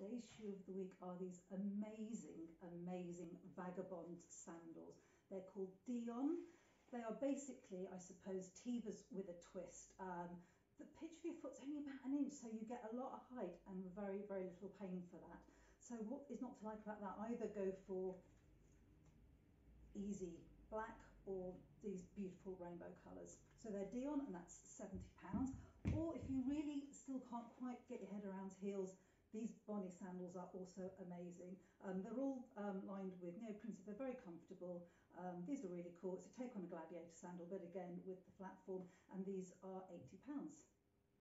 today's shoe of the week are these amazing, amazing Vagabond sandals. They're called Dioon. They are basically, I suppose, Teeva's with a twist. The pitch of your foot's only about an inch, so you get a lot of height and very, very little pain for that. So what is not to like about that? Either go for easy black or these beautiful rainbow colours. So they're Dioon and that's £70. Or if you really still can't quite get your head around heels, these Bonnie sandals are also amazing. They're all lined with neoprene, so they're very comfortable. These are really cool. It's a take on a gladiator sandal, but again with the flat form, and these are £80.